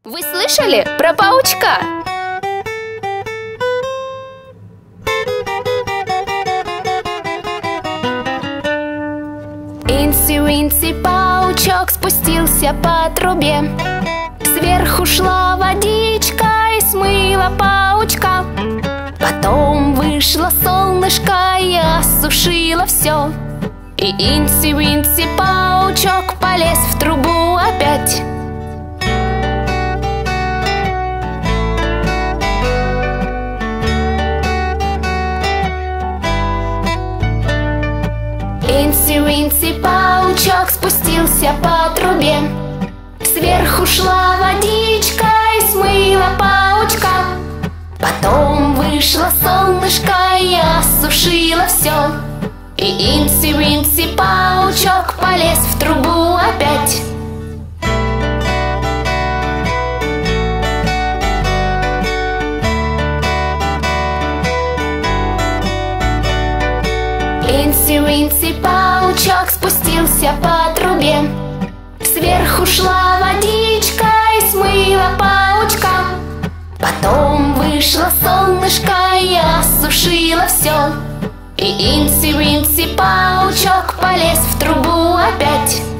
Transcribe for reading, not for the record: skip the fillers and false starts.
Вы слышали про паучка? Инси-Винси паучок спустился по трубе. Сверху шла водичка и смыла паучка. Потом вышло солнышко и осушило все. И Инси-Винси паучок полез в трубу опять. Инси-Винси паучок спустился по трубе. Сверху шла водичка и смыла паучка. Потом вышло солнышко и осушило все. И Инси-Винси паучок полез в трубу опять. Инси-Винси паучок спустился по трубе. Сверху шла водичка и смыла паучка. Потом вышло солнышко и осушило все. И Инси-Винси паучок полез в трубу опять.